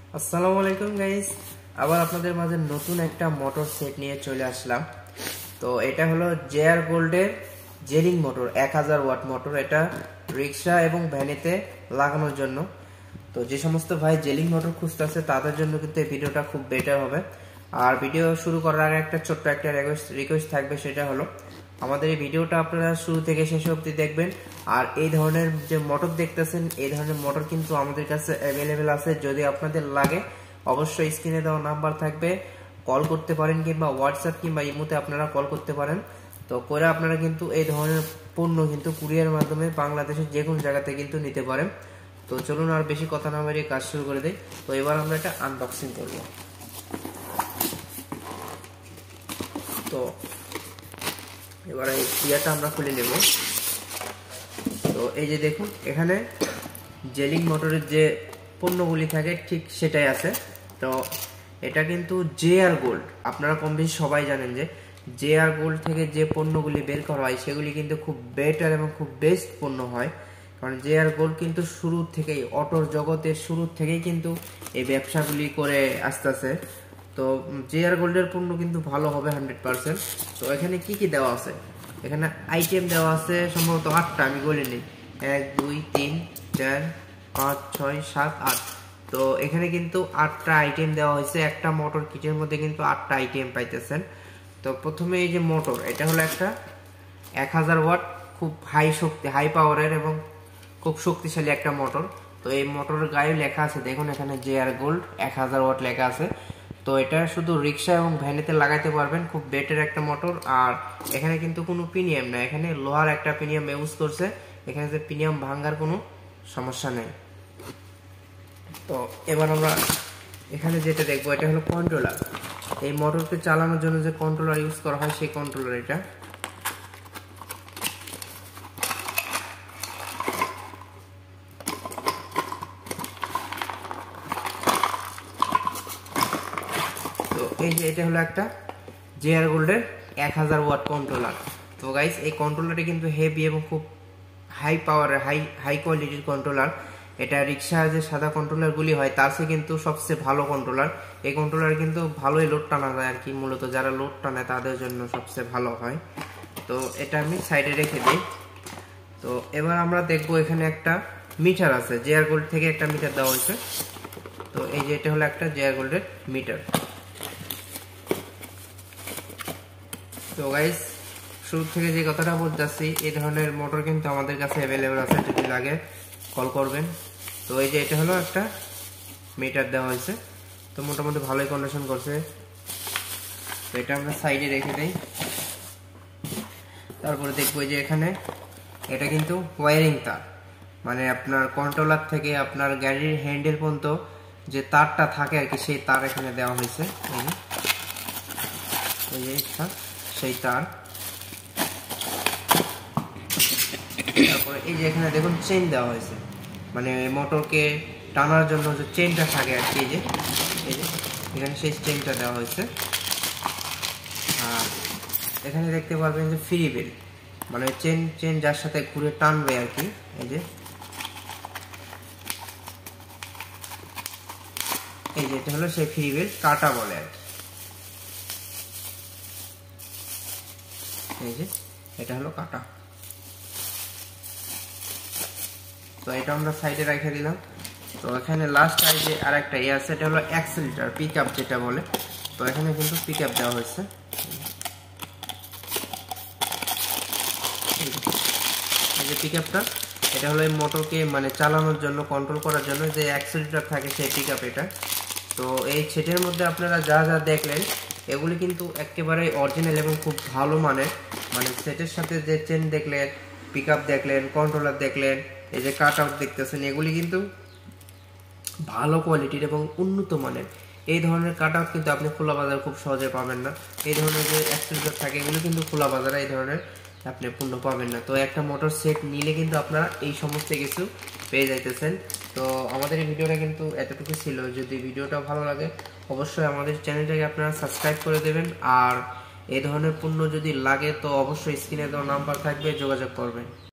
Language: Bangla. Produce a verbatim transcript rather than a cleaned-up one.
আসসালামু আলাইকুম গাইস, আবার আপনাদের মাঝে নতুন একটা মোটর সেট নিয়ে চলে আসলাম। তো এটা হলো জেআর গোল্ডের জেলিং মোটর, এক হাজার ওয়াট মোটর। এটা রিক্সা এবং ভ্যানেতে লাগানোর জন্য। তো যে সমস্ত ভাই জেলিং মোটর খুঁজতেছে তাদের জন্য কিন্তু এই ভিডিওটা খুব বেটার হবে। আর ভিডিও শুরু করার আগে একটা ছোট্ট একটা রিকোয়েস্ট থাকবে, সেটা হলো আমাদের এই ভিডিওটা আপনারা শুরু থেকে শেষ অবধি দেখবেন। আর এই ধরনের যে মোটর দেখতেছেন, এই ধরনের মোটর কিন্তু আমাদের কাছে অ্যাভেলেবেল আছে। যদি আপনাদের লাগে অবশ্যই স্ক্রিনে দেওয়া নাম্বার থাকবে, কল করতে পারেন, কিংবা হোয়াটসঅ্যাপ কিংবা ইমোতে আপনারা কল করতে পারেন। তো করে আপনারা কিন্তু এই ধরনের পণ্য কিন্তু কুরিয়ার মাধ্যমে বাংলাদেশের যে কোনো জায়গাতে কিন্তু নিতে পারেন। তো চলুন আর বেশি কথা না বাড়িয়ে কাজ শুরু করে দেই। তো এবার আমরা এটা আনবক্সিং করব। তো এবার এই ইয়াটা আমরা খুলে নেব। তো এই যে দেখুন, এখানে জেলিং মোটরের যে পণ্যগুলি থাকে ঠিক সেটাই আছে। তো এটা কিন্তু জেআর গোল্ড, আপনারা কম বেশি সবাই জানেন যে জেআর গোল্ড থেকে যে পণ্যগুলি বের করা হয় সেগুলি কিন্তু খুব বেটার এবং খুব বেস্ট পণ্য হয়। কারণ জেআর গোল্ড কিন্তু শুরু থেকেই, অটোর জগতের শুরু থেকেই কিন্তু এই ব্যবসাগুলি করে আসতেছে। তো জেআর গোল্ডের পণ্য কিন্তু ভালো হবে হান্ড্রেড পার্সেন্ট। তো এখানে কি কি দেওয়া আছে, এখানে আইটেম দেওয়া আছে সম্ভবত আটটা, আমি বলে নিই। এক দুই তিন চার পাঁচ ছয় সাত আট। তো এখানে কিন্তু আটটা আইটেম দেওয়া হয়েছে। একটা মোটর কিটের মধ্যে কিন্তু আটটা আইটেম পাইতেছেন। তো প্রথমে এই যে মোটর, এটা হলো একটা এক হাজার ওয়াট, খুব হাই শক্তি, হাই পাওয়ারের এবং খুব শক্তিশালী একটা মোটর। তো এই মোটরের গায়ে লেখা আছে, দেখুন এখানে জেআর গোল্ড এক হাজার ওয়াট লেখা আছে। তো এটা শুধু রিক্সা এবং ভ্যানেতে লাগাইতে পারবেন, খুব বেটার একটা মোটর। আর এখানে কিন্তু কোনো প্রিমিয়াম না, এখানে লোহার একটা প্রিমিয়াম ইউজ করছে। এখানে যে প্রিমিয়াম ভাঙার কোনো সমস্যা নেই। তো এবার আমরা এখানে যেটা দেখবো, এটা হলো কন্ট্রোলার। এই মোটরকে চালানোর জন্য যে কন্ট্রোলার ইউজ করা হয় সেই কন্ট্রোলার এটা। তো এই যে এটা হলো একটা জেআর গোল্ডের এক হাজার ওয়াট কন্ট্রোলার। তো গাইস, এই কন্ট্রোলারটি কিন্তু হেভি এবং খুব হাই পাওয়ারের, হাই হাই কোয়ালিটির কন্ট্রোলার। এটা রিক্সা যে সাদা কন্ট্রোলারগুলি হয় তার চেয়ে কিন্তু সবচেয়ে ভালো কন্ট্রোলার। এই কন্ট্রোলার কিন্তু ভালোই লোড টানা যায় আর কি, মূলত যারা লোড টানে তাদের জন্য সবচেয়ে ভালো হয়। তো এটা আমি সাইডে রেখে দিই। তো এবার আমরা দেখবো এখানে একটা মিটার আছে, জেআর গোল্ড থেকে একটা মিটার দেওয়া হয়েছে। তো এই যে এটা হলো একটা জেআর গোল্ডের মিটার। তো গাইস, শুরু থেকে যে কথাটা বলতেছি, এই ধরনের মোটর কিন্তু আমাদের কাছে অ্যাভেলেবেল আছে, যদি লাগে কল করবেন। তো এই যে এটা হলো একটা মিটার দেওয়া হয়েছে, তো মোটামুটি ভালোই কন্ডিশন করছে। তো এটা আমরা সাইডে রেখে দেই। তারপরে দেখবো যে এখানে এটা কিন্তু ওয়ারিং তার, মানে আপনার কন্ট্রোলার থেকে আপনার গাড়ির হ্যান্ডেল পর্যন্ত যে তারটা থাকে আর কি, সেই তার এখানে দেওয়া হয়েছে। এই যে সেই তার। তারপরে এই যে এখানে দেখুন চেইন দেওয়া হয়েছে, মানে মোটরকে টানার জন্য যে চেইনটা থাকে আর কি, এই যে এই যে এখানে সেই চেইনটা দেওয়া হয়েছে। আর এখানে দেখতে পারবেন যে ফ্রি বেল, মানে চেন চেন যার সাথে ঘুরে টানবে আর কি। এই যে এই যে এটা হলো সেই ফ্রি বেল, কাটা বলে আর কি। এই যে এটা হলো কাটা। তো এটা আমরা সাইডে রেখে দিলাম। তো এখানে লাস্ট আর যে আর একটা ইয়ে আছে, এটা হলো অ্যাক্সেলেটর, পিক আপ যেটা বলে। তো এখানে কিন্তু পিক আপ দেওয়া হয়েছে। এই যে পিক আপটা, এটা হলো এই মোটরকে মানে চালানোর জন্য, কন্ট্রোল করার জন্য যে অ্যাক্সেলেটর থাকে সেই পিক আপ এটা। তো এই সেটের মধ্যে আপনারা যা যা দেখলেন এগুলি কিন্তু একেবারে অরিজিনাল এবং খুব ভালো মানের। মানে সেটের সাথে যে চেন দেখলেন, পিক আপ দেখলেন, কন্ট্রোলার দেখলেন, এই যে কাট আউট দেখতেছেন, এগুলি কিন্তু ভালো কোয়ালিটির এবং উন্নত মানের। এই ধরনের কাট আউট কিন্তু আপনি খোলা বাজারে খুব সহজে পাবেন না। এই ধরনের যে অ্যাক্সেলেটর থাকে এগুলো কিন্তু খোলা বাজারে এই ধরনের আপনি পণ্য পাবেন না। তো একটা মোটর সেট নিলে কিন্তু আপনারা এই সমস্ত কিছু পেয়ে যাইতেছেন। তো আমাদের এই ভিডিওটা কিন্তু এতটুকু ছিল। যদি ভিডিওটা ভালো লাগে অবশ্যই আমাদের চ্যানেলটাকে আপনারা সাবস্ক্রাইব করে দেবেন। আর এই ধরনের পণ্য যদি লাগে তো অবশ্যই স্ক্রিনে দেওয়া নাম্বার থাকবে, যোগাযোগ করবেন।